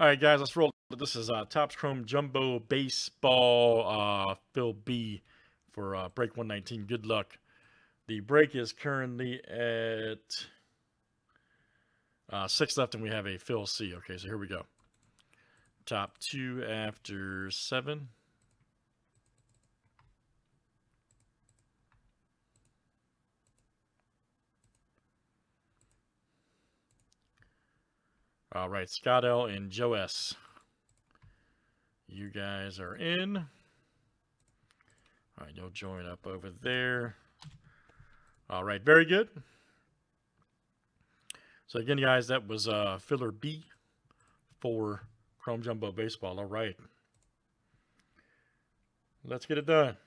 All right, guys, let's roll. This is Topps Chrome Jumbo Baseball Fill B for break 119. Good luck. The break is currently at 6 left, and we have a fill C. Okay, so here we go. Top 2 after 7. All right, Scott L. and Joe S. You guys are in. All right, you'll join up over there. All right, very good. So again, guys, that was filler B for Chrome Jumbo Baseball. All right. Let's get it done.